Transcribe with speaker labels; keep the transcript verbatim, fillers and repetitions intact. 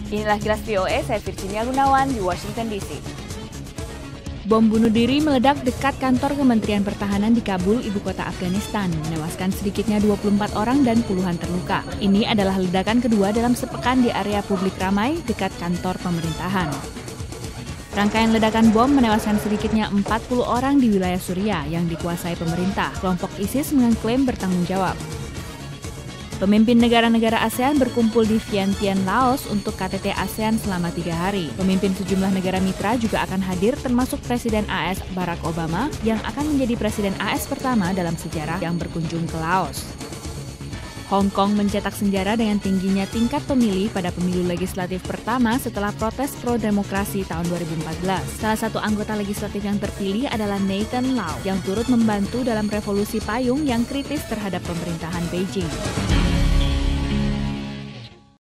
Speaker 1: Inilah Kilas V O A, saya Virginia Gunawan di Washington D C.
Speaker 2: Bom bunuh diri meledak dekat kantor Kementerian Pertahanan di Kabul, ibu kota Afghanistan, menewaskan sedikitnya dua puluh empat orang dan puluhan terluka. Ini adalah ledakan kedua dalam sepekan di area publik ramai dekat kantor pemerintahan. Rangkaian ledakan bom menewaskan sedikitnya empat puluh orang di wilayah Suriah yang dikuasai pemerintah. Kelompok ISIS mengklaim bertanggung jawab. Pemimpin negara-negara ASEAN berkumpul di Vientiane, Laos untuk K T T ASEAN selama tiga hari. Pemimpin sejumlah negara mitra juga akan hadir termasuk Presiden A S Barack Obama yang akan menjadi Presiden A S pertama dalam sejarah yang berkunjung ke Laos. Hong Kong mencetak sejarah dengan tingginya tingkat pemilih pada pemilu legislatif pertama setelah protes pro-demokrasi tahun dua ribu empat belas. Salah satu anggota legislatif yang terpilih adalah Nathan Lau yang turut membantu dalam revolusi payung yang kritis terhadap pemerintahan Beijing.